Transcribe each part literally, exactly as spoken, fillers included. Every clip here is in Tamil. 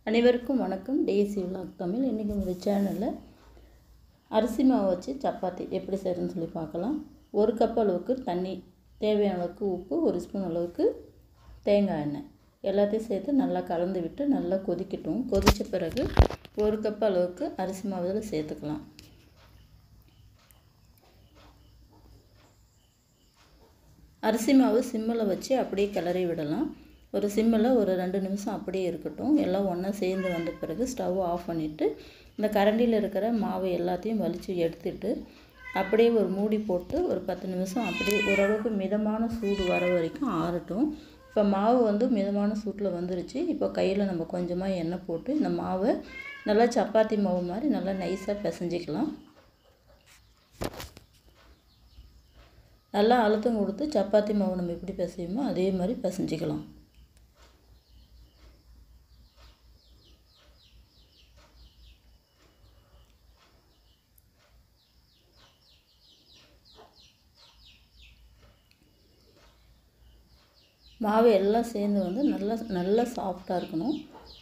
அனைவருக்கும் வணக்கம். Daisy vlog Tamil. இன்றைக்கி நம்ம சேனலில் அரிசி மாவு வச்சு சப்பாத்தி எப்படி செய்யறதுன்னு சொல்லி பார்க்கலாம். ஒரு கப் அளவுக்கு தண்ணி, தேவையான அளவுக்கு உப்பு, ஒரு ஸ்பூன் அளவுக்கு தேங்காய் எண்ணெய் எல்லாத்தையும் சேர்த்து நல்லா கலந்து விட்டு நல்லா கொதிக்கட்டும். கொதித்த பிறகு ஒரு கப் அளவுக்கு அரிசி மாவு இதில் சேர்த்துக்கலாம். அரிசி மாவு சிம்மில் வச்சு அப்படியே கிளறி விடலாம். ஒரு சிம்மில் ஒரு ரெண்டு நிமிஷம் அப்படியே இருக்கட்டும். எல்லாம் ஒன்றா சேர்ந்து வந்த பிறகு ஸ்டவ் ஆஃப் பண்ணிவிட்டு இந்த கரண்டியில் இருக்கிற மாவு எல்லாத்தையும் வலித்து எடுத்துட்டு அப்படியே ஒரு மூடி போட்டு ஒரு பத்து நிமிஷம் அப்படியே ஓரளவுக்கு மிதமான சூடு வர வரைக்கும் ஆறட்டும். இப்போ மாவு வந்து மிதமான சூட்டில் வந்துருச்சு. இப்போ கையில் நம்ம கொஞ்சமாக எண்ணெய் போட்டு இந்த மாவை நல்லா சப்பாத்தி மாவு மாதிரி நல்லா நைஸாக பிசைஞ்சிக்கலாம். நல்லா அழுத்தம் கொடுத்து சப்பாத்தி மாவு நம்ம எப்படி பிசையுமோ அதே மாதிரி பிசைஞ்சிக்கலாம். மாவு எல்லாம் சேர்ந்து வந்து நல்லா நல்லா சாஃப்டாக இருக்கணும்.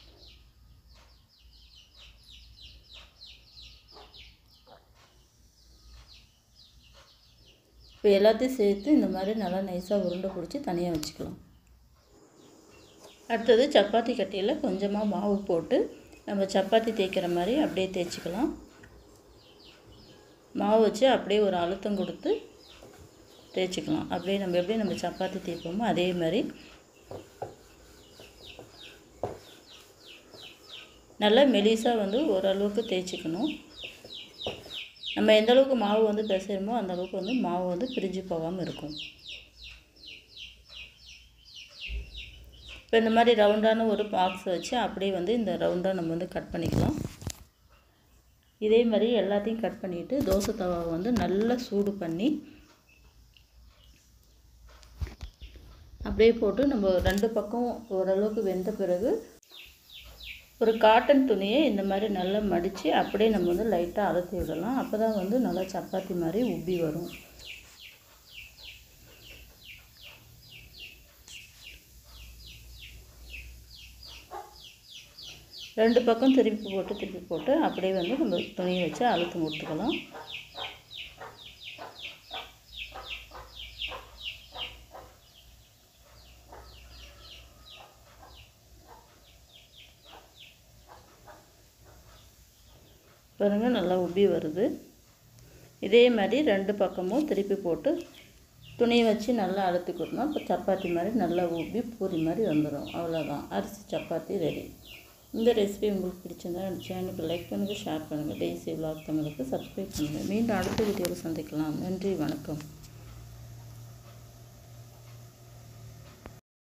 இப்போ எல்லாத்தையும் சேர்த்து இந்த மாதிரி நல்லா நைஸாக உருண்டை பிடிச்சி தனியாக வச்சுக்கலாம். அடுத்தது சப்பாத்தி கட்டியில் கொஞ்சமாக மாவு போட்டு நம்ம சப்பாத்தி தேய்க்கிற மாதிரி அப்படியே தேய்ச்சிக்கலாம். மாவு வச்சு அப்படியே ஒரு அழுத்தம் கொடுத்து தேய்ச்சிக்கலாம். அப்படியே நம்ம எப்படி நம்ம சப்பாத்தி தேய்ப்போமோ அதே மாதிரி நல்லா மெலிசாக வந்து ஓரளவுக்கு தேய்ச்சிக்கணும். நம்ம எந்த அளவுக்கு மாவு வந்து பிசையுமோ அந்த அளவுக்கு வந்து மாவு வந்து பிரிஞ்சு போகாமல் இருக்கும். இப்போ இந்த மாதிரி ரவுண்டான ஒரு பாக்ஸ் வச்சு அப்படியே வந்து இந்த ரவுண்டாக நம்ம வந்து கட் பண்ணிக்கலாம். இதே மாதிரி எல்லாத்தையும் கட் பண்ணிவிட்டு தோசை தவாவை வந்து நல்லா சூடு பண்ணி அப்படியே போட்டு நம்ம ரெண்டு பக்கம் ஓரளவுக்கு வெந்த பிறகு ஒரு காட்டன் துணியை இந்த மாதிரி நல்லா மடித்து அப்படியே நம்ம வந்து லைட்டாக அழுத்தி விடலாம். அப்போ தான் வந்து நல்லா சப்பாத்தி மாதிரி உப்பி வரும். ரெண்டு பக்கம் திருப்பி போட்டு திருப்பி போட்டு அப்படியே வந்து நம்ம துணியை வச்சு அழுத்தி கொடுத்துக்கலாம். பாருங்கள் நல்லா உப்பி வருது. இதே மாதிரி ரெண்டு பக்கமும் திருப்பி போட்டு துணியை வச்சு நல்லா அழுத்தி கொடுத்தோம்னா இப்போ சப்பாத்தி மாதிரி நல்லா உப்பி பூரி மாதிரி வந்துடும். அவ்வளோதான், அரிசி சப்பாத்தி ரெடி. இந்த ரெசிபி உங்களுக்கு பிடிச்சிருந்தா என் சேனலுக்கு லைக் பண்ணுங்கள், ஷேர் பண்ணுங்கள். டேசி விலாக் தமிழுக்கு சப்ஸ்கிரைப் பண்ணுங்கள். மீண்டும் அடுத்த வீடியோவில் சந்திக்கலாம். நன்றி, வணக்கம்.